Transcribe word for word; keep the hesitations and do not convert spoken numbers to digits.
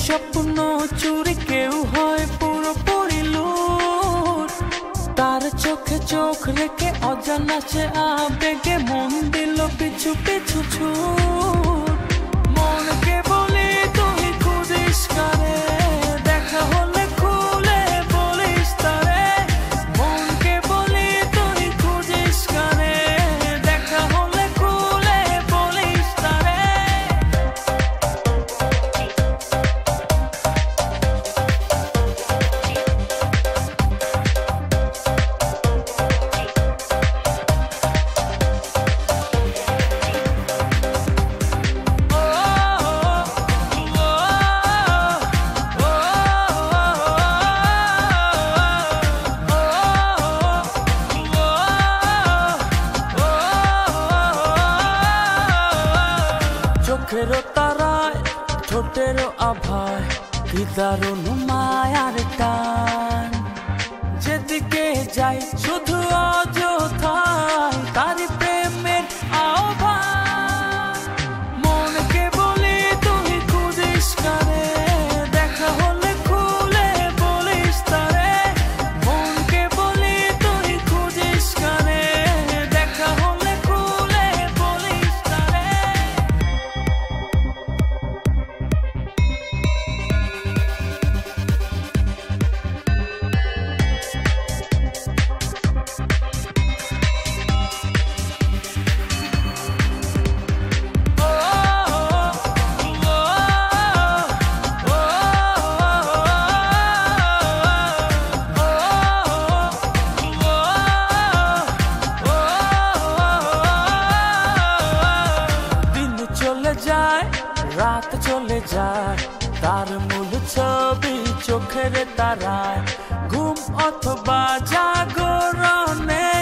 স্বপ্ন চুরি কেউ হয় পুরোপুরি লুট। তার চোখে চোখ রেখে অজানা সে আবেগে মন দিল পিছু পিছু ছুট। মনকে বলি তুই খুঁজিস কারে, দেখা হলে খুলে বলিস তারে। মনকে বলি তুই খুঁজিস কারে, দেখা হলে খুলে বলিস তারে। চোখেরও তারায় ঠোঁটেরও আভায় কি দারুণ মায়ার টান। যেদিকে যাই শুধু অযথায় তারি প্রেমের আহ্বান। মনকে বলি তুই খুঁজিস কারে, দেখা হলে খুলে বলিস তারে। মনকে বলি তুই খুঁজিস কারে, দেখা হলে খুলে বলিস তারে। রাত চলে যায় তার মূল ছবি চোখের তারায়। ঘুম অথবা জাগরণে